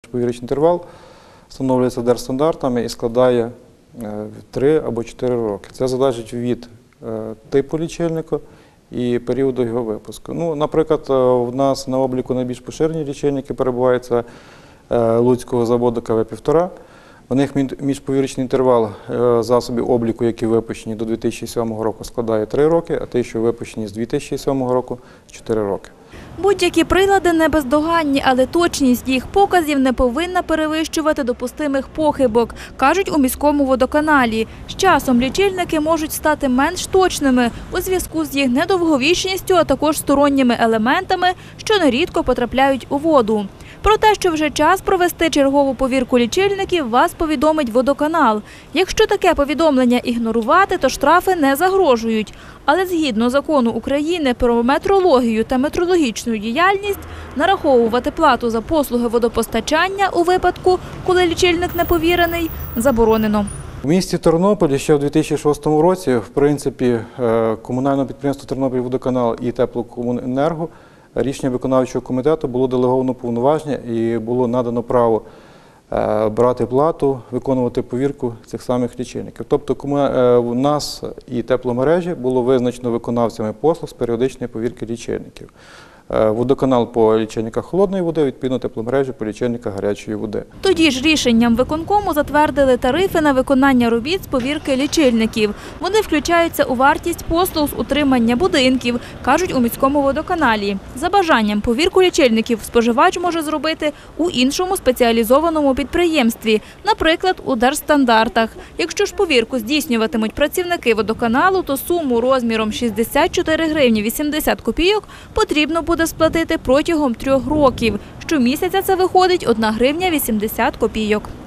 міжповірочний інтервал встановлюється держстандартами і складає 3 або 4 роки. Це залежить від типу лічильника і періоду його випуску. Ну, наприклад, у нас на обліку найбільш поширені лічильники перебувають Луцького заводу КВ-1,5. У них міжповірочний інтервал засобів обліку, які випущені до 2007 року, складає 3 роки, а ті, що випущені з 2007 року – 4 роки. Будь-які прилади не бездоганні, але точність їх показів не повинна перевищувати допустимих похибок, кажуть у міському водоканалі. З часом лічильники можуть стати менш точними у зв'язку з їх недовговічністю, а також сторонніми елементами, що нерідко потрапляють у воду. Про те, що вже час провести чергову повірку лічильників, вас повідомить водоканал. Якщо таке повідомлення ігнорувати, то штрафи не загрожують. Але згідно закону України про метрологію та метрологічну діяльність, нараховувати плату за послуги водопостачання у випадку, коли лічильник не повірений, заборонено. В місті Тернополі ще в 2006 році, в принципі, комунальне підприємство «Тернопільводоканал» і «Теплокомуненерго» рішення виконавчого комітету було делеговано повноваження і було надано право брати плату, виконувати повірку цих самих лічильників. Тобто у нас і тепломережі було визначено виконавцями послуг з періодичної повірки лічильників. Водоканал по лічильниках холодної води, відповідно тепломережі по лічильниках гарячої води. Тоді ж рішенням виконкому затвердили тарифи на виконання робіт з повірки лічильників. Вони включаються у вартість послуг з утримання будинків, кажуть у міському водоканалі. За бажанням повірку лічильників споживач може зробити у іншому спеціалізованому підприємстві, наприклад, у держстандартах. Якщо ж повірку здійснюватимуть працівники водоканалу, то суму розміром 64 гривні 80 копійок потрібно буде сплатити протягом 3 років. Щомісяця це виходить 1 гривня 80 копійок.